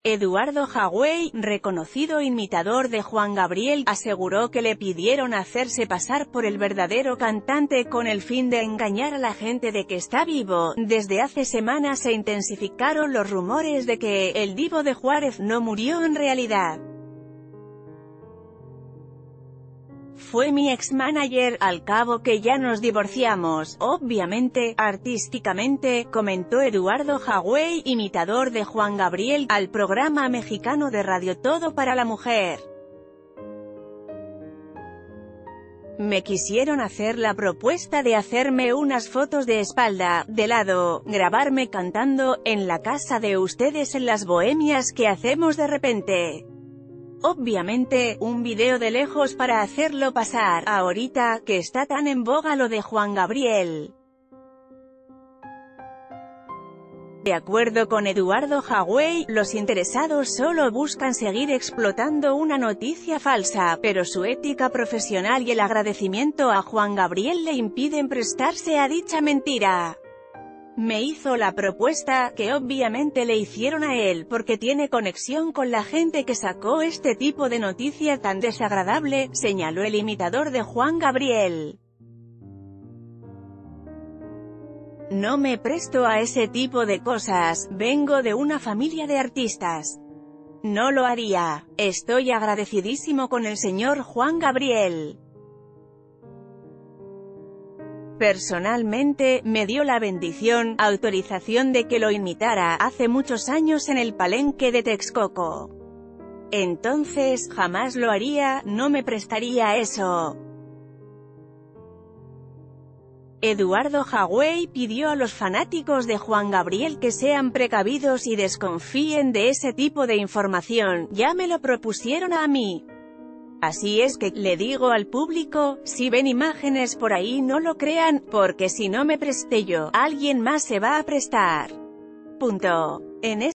Eduardo Hawey, reconocido imitador de Juan Gabriel, aseguró que le pidieron hacerse pasar por el verdadero cantante con el fin de engañar a la gente de que está vivo. Desde hace semanas se intensificaron los rumores de que el Divo de Juárez no murió en realidad. Fue mi ex-manager, al cabo que ya nos divorciamos, obviamente, artísticamente, comentó Eduardo Hawey, imitador de Juan Gabriel, al programa mexicano de radio Todo para la Mujer. Me quisieron hacer la propuesta de hacerme unas fotos de espalda, de lado, grabarme cantando, en la casa de ustedes en las bohemias que hacemos de repente. Obviamente, un video de lejos para hacerlo pasar, ahorita, que está tan en boga lo de Juan Gabriel. De acuerdo con Eduardo Hawey, los interesados solo buscan seguir explotando una noticia falsa, pero su ética profesional y el agradecimiento a Juan Gabriel le impiden prestarse a dicha mentira. Me hizo la propuesta, que obviamente le hicieron a él, porque tiene conexión con la gente que sacó este tipo de noticia tan desagradable, señaló el imitador de Juan Gabriel. No me presto a ese tipo de cosas, vengo de una familia de artistas. No lo haría. Estoy agradecidísimo con el señor Juan Gabriel. Personalmente, me dio la bendición, autorización de que lo imitara, hace muchos años en el Palenque de Texcoco. Entonces, jamás lo haría, no me prestaría a eso. Eduardo Hawey pidió a los fanáticos de Juan Gabriel que sean precavidos y desconfíen de ese tipo de información, ya me lo propusieron a mí. Así es que, le digo al público, si ven imágenes por ahí no lo crean, porque si no me presté yo, alguien más se va a prestar. Punto. En